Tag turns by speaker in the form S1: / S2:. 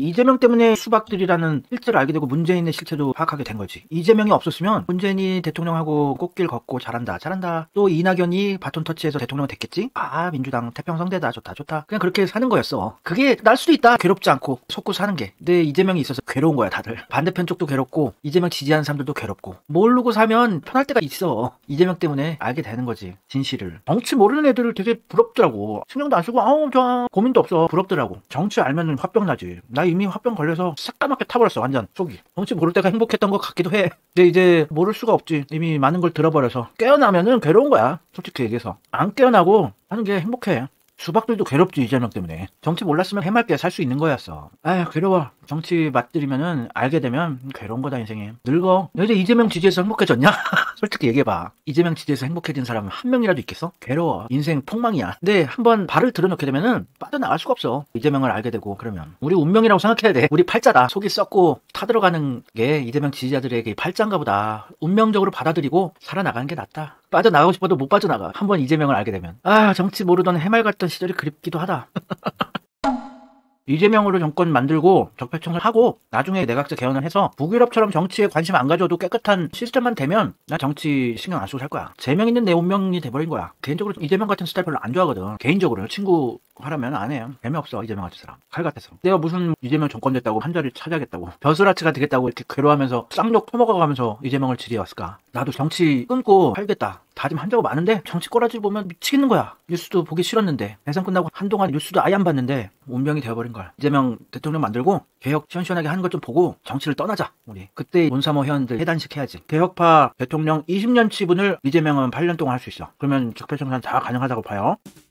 S1: 이재명 때문에 수박들이라는 실체를 알게 되고 문재인의 실체도 파악하게 된 거지. 이재명이 없었으면 문재인이 대통령하고 꽃길 걷고 잘한다 또 이낙연이 바톤 터치해서 대통령 됐겠지. 아, 민주당 태평성대다, 좋다 그냥 그렇게 사는 거였어. 그게 날 수도 있다, 괴롭지 않고 속고 사는 게. 근데 이재명이 있어서 괴로운 거야. 다들 반대편 쪽도 괴롭고 이재명 지지하는 사람들도 괴롭고. 모르고 사면 편할 때가 있어. 이재명 때문에 알게 되는 거지, 진실을. 정치 모르는 애들을 되게 부럽더라고. 신경도 안 쓰고 아우 좋아, 고민도 없어. 부럽더라고. 정치 알면 화병 나지. 나 이미 화병 걸려서 새까맣게 타버렸어, 완전 속이. 정치 모를 때가 행복했던 것 같기도 해. 근데 이제 모를 수가 없지. 이미 많은 걸 들어버려서. 깨어나면은 괴로운 거야, 솔직히 얘기해서. 안 깨어나고 하는 게 행복해. 수박들도 괴롭지, 이재명 때문에. 정치 몰랐으면 해맑게 살 수 있는 거였어. 아휴, 괴로워. 정치 맛들이면은 알게 되면 괴로운 거다, 인생에. 늙어. 너 이제 이재명 지지해서 행복해졌냐? 솔직히 얘기해봐. 이재명 지지해서 행복해진 사람은 한 명이라도 있겠어? 괴로워. 인생 폭망이야. 근데 한번 발을 들여놓게 되면은 빠져나갈 수가 없어. 이재명을 알게 되고 그러면. 우리 운명이라고 생각해야 돼. 우리 팔자다. 속이 썩고 타들어가는 게 이재명 지지자들에게 팔자인가 보다. 운명적으로 받아들이고 살아나가는 게 낫다. 빠져나가고 싶어도 못 빠져나가. 한번 이재명을 알게 되면. 아, 정치 모르던 해맑았던 시절이 그립기도 하다. 이재명으로 정권 만들고 적폐청산 하고 나중에 내각제 개헌을 해서 북유럽처럼 정치에 관심 안 가져도 깨끗한 시스템만 되면 나 정치 신경 안 쓰고 살 거야. 재명 있는 내 운명이 돼버린 거야. 개인적으로 이재명 같은 스타일 별로 안 좋아하거든. 개인적으로 친구 하라면 안 해요. 재미없어, 이재명 같은 사람. 칼 같아서. 내가 무슨 이재명 정권 됐다고 한 자리 차지하겠다고, 벼슬아치가 되겠다고 이렇게 괴로워하면서 쌍욕 퍼먹어가면서 이재명을 지지해왔을까. 나도 정치 끊고 살겠다 다짐한 적 많은데 정치 꼬라지 보면 미치겠는 거야. 뉴스도 보기 싫었는데, 대선 끝나고 한동안 뉴스도 아예 안 봤는데 운명이 되어버린 걸. 이재명 대통령 만들고 개혁 시원시원하게 하는 걸 좀 보고 정치를 떠나자, 우리. 그때 문사모 회원들 해단식 해야지. 개혁파 대통령 20년 치분을 이재명은 8년 동안 할 수 있어. 그러면 적폐청산 다 가능하다고 봐요.